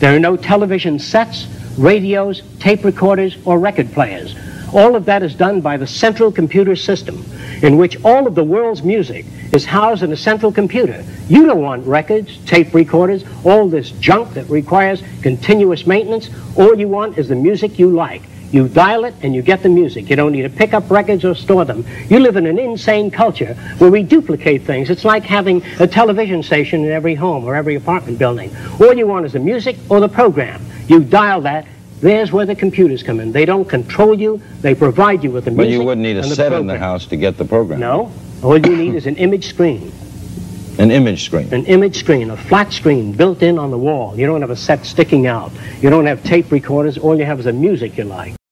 There are no television sets, radios, tape recorders, or record players. All of that is done by the central computer system, in which all of the world's music is housed in a central computer. You don't want records, tape recorders, all this junk that requires continuous maintenance. All you want is the music you like. You dial it and you get the music. You don't need to pick up records or store them. You live in an insane culture where we duplicate things. It's like having a television station in every home or every apartment building. All you want is the music or the program. You dial that. There's where the computers come in. They don't control you. They provide you with the music. But you wouldn't need a set in the house to get the program. No. All you need is an image screen. An image screen? An image screen, a flat screen built in on the wall. You don't have a set sticking out. You don't have tape recorders. All you have is the music you like.